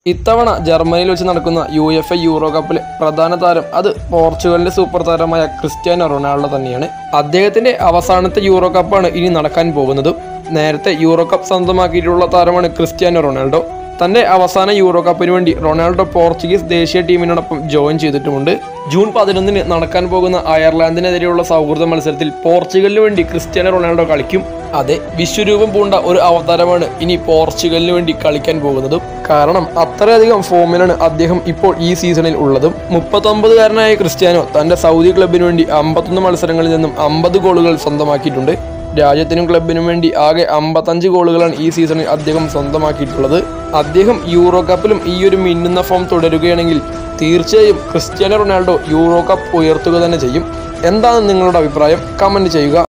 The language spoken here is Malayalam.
ഇത്തവണ ജർമ്മനിയിൽ വെച്ച് നടക്കുന്ന UEFA യൂറോ കപ്പിലെ പ്രധാന താരം അത് പോർച്ചുഗലിന്റെ സൂപ്പർ താരമായ ക്രിസ്ത്യാനോ റൊണാൾഡോ തന്നെയാണ്. അദ്ദേഹത്തിന്റെ അവസാനത്തെ യൂറോ കപ്പാണ് ഇനി നടക്കാൻ പോകുന്നത്. നേരത്തെ യൂറോ കപ്പ് സ്വന്തമാക്കിയിട്ടുള്ള താരമാണ് ക്രിസ്ത്യാനോ റൊണാൾഡോ. തന്റെ അവസാന യൂറോ കപ്പിന് വേണ്ടി റൊണാൾഡോ പോർച്ചുഗീസ് ദേശീയ ടീമിനോടൊപ്പം ജോയിൻ ചെയ്തിട്ടുമുണ്ട്. ജൂൺ 11 നടക്കാൻ പോകുന്ന അയർലാൻഡിനെതിരെയുള്ള സൗഹൃദ മത്സരത്തിൽ പോർച്ചുഗലിന് വേണ്ടി ക്രിസ്ത്യാനോ റൊണാൾഡോ കളിക്കും. അതെ, വിശ്വരൂപം പൂണ്ട ഒരു അവതാരമാണ് ഇനി പോർച്ചുഗലിന് വേണ്ടി കളിക്കാൻ പോകുന്നതും. കാരണം അത്രയധികം ഫോമിലാണ് അദ്ദേഹം ഇപ്പോൾ ഈ സീസണിൽ ഉള്ളതും. 39-കാരനായ ക്രിസ്ത്യാനോ തന്റെ സൗദി ക്ലബിന് വേണ്ടി 51 മത്സരങ്ങളിൽ നിന്നും 50 ഗോളുകൾ സ്വന്തമാക്കിയിട്ടുണ്ട്. രാജ്യത്തിനും ക്ലബിനും വേണ്ടി ആകെ 55 ഗോളുകളാണ് ഈ സീസണിൽ അദ്ദേഹം സ്വന്തമാക്കിയിട്ടുള്ളത്. അദ്ദേഹം യൂറോ കപ്പിലും ഈ ഒരു മിന്നുന്ന ഫോം തുടരുകയാണെങ്കിൽ തീർച്ചയായും ക്രിസ്ത്യാനോ റൊണാൾഡോ യൂറോ കപ്പ് ഉയർത്തുക തന്നെ ചെയ്യും. എന്താണ് നിങ്ങളുടെ അഭിപ്രായം? കമന്റ് ചെയ്യുക.